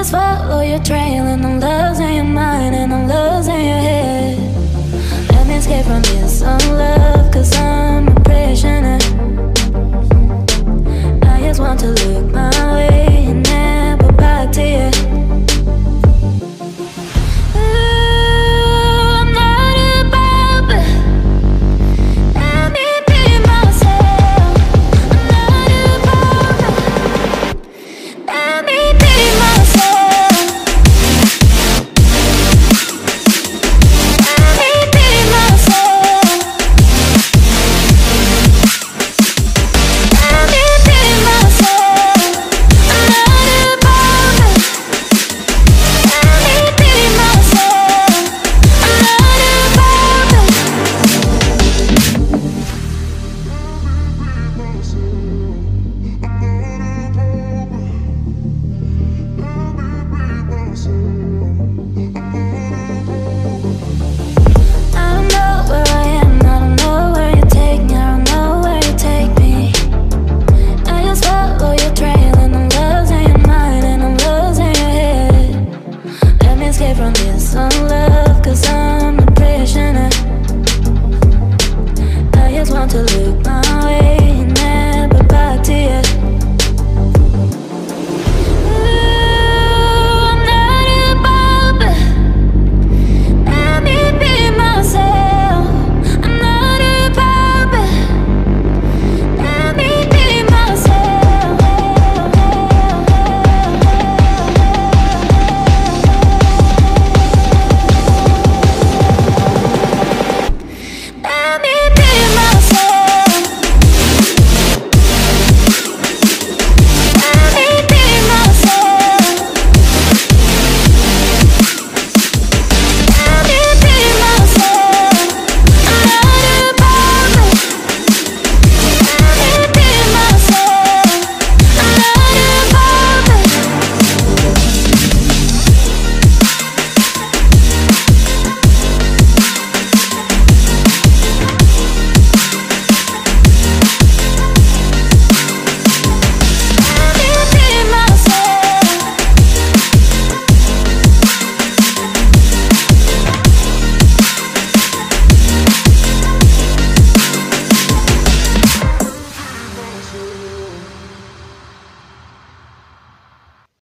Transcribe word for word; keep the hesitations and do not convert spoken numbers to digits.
follow your trail, and I'm losing your mind, and I'm losing your head. Let me escape from this unlove, cause I'm a prisoner. I just want to look my way and never back to you. So